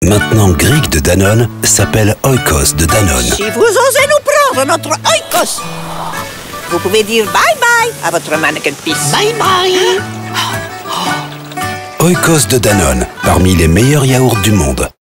Maintenant, Grieg de Danone s'appelle Oikos de Danone. Si vous osez nous prendre notre Oikos, vous pouvez dire bye-bye à votre mannequin fils. Bye-bye. Oikos de Danone, parmi les meilleurs yaourts du monde.